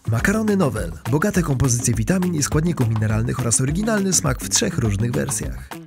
Makarony Nowel. Bogate kompozycje witamin i składników mineralnych oraz oryginalny smak w 3 różnych wersjach.